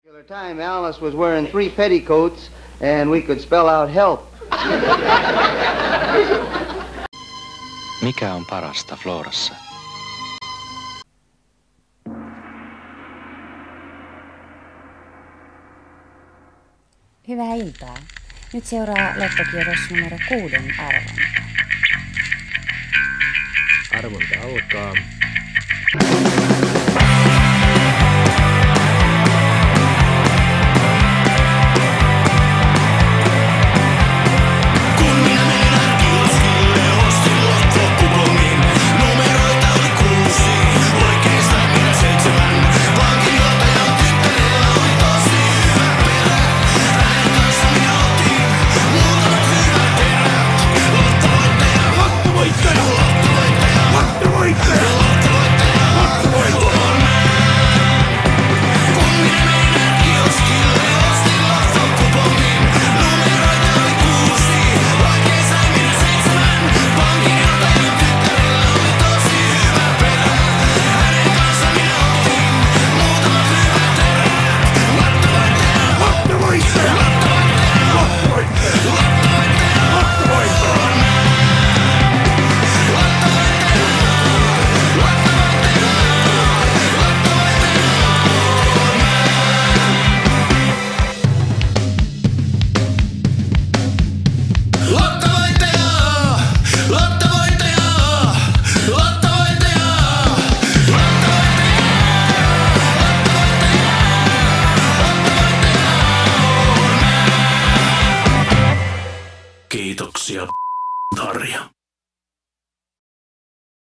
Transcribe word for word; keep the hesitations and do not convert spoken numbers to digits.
Time Alice was wearing three petticoats and we could spell out help. Mikä on parasta Florassa? Hyvää iltaa. Nyt seuraa lottokierros numero kuuden arvonta. Arvonta alkaa.